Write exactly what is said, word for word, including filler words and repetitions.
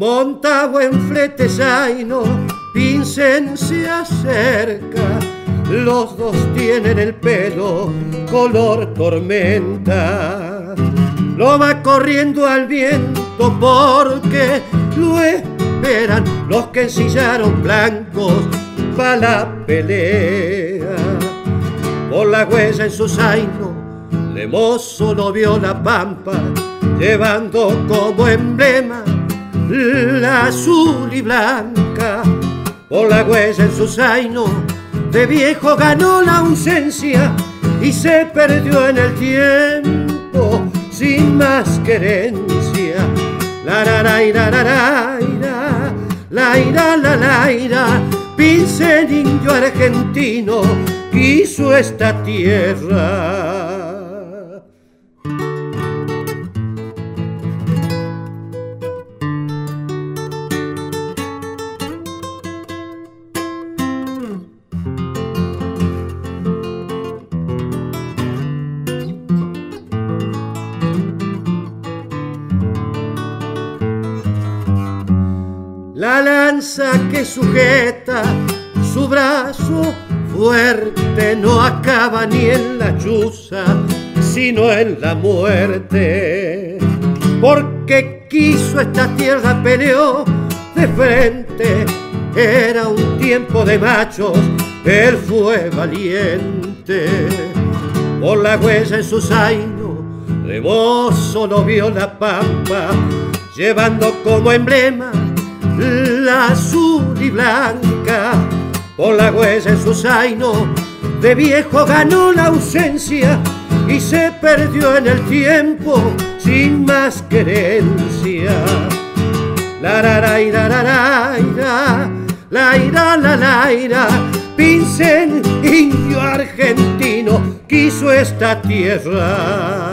montado en flete zaino, Pincén se acerca. Los dos tienen el pelo color tormenta. Lo va corriendo al viento porque lo esperan los que ensillaron blancos pa' la pelea. Por la huella en su zaino, Lemoso no vio la pampa, llevando como emblema la azul y blanca. Por la huella en su zaino, de viejo ganó la ausencia y se perdió en el tiempo sin más querencia. La la la la la la la la la la la. Pincén indio argentino quiso esta tierra. La lanza que sujeta su brazo fuerte no acaba ni en la chuza, sino en la muerte. Porque quiso esta tierra, peleó de frente. Era un tiempo de machos, él fue valiente. Por la huella en su zaino, Lemoso no vio la pampa, llevando como emblema la azul y blanca. Por la huella en su zaino, de viejo ganó la ausencia y se perdió en el tiempo sin más querencia. La la la la la la la la la la la. Pincén indio argentino quiso esta tierra.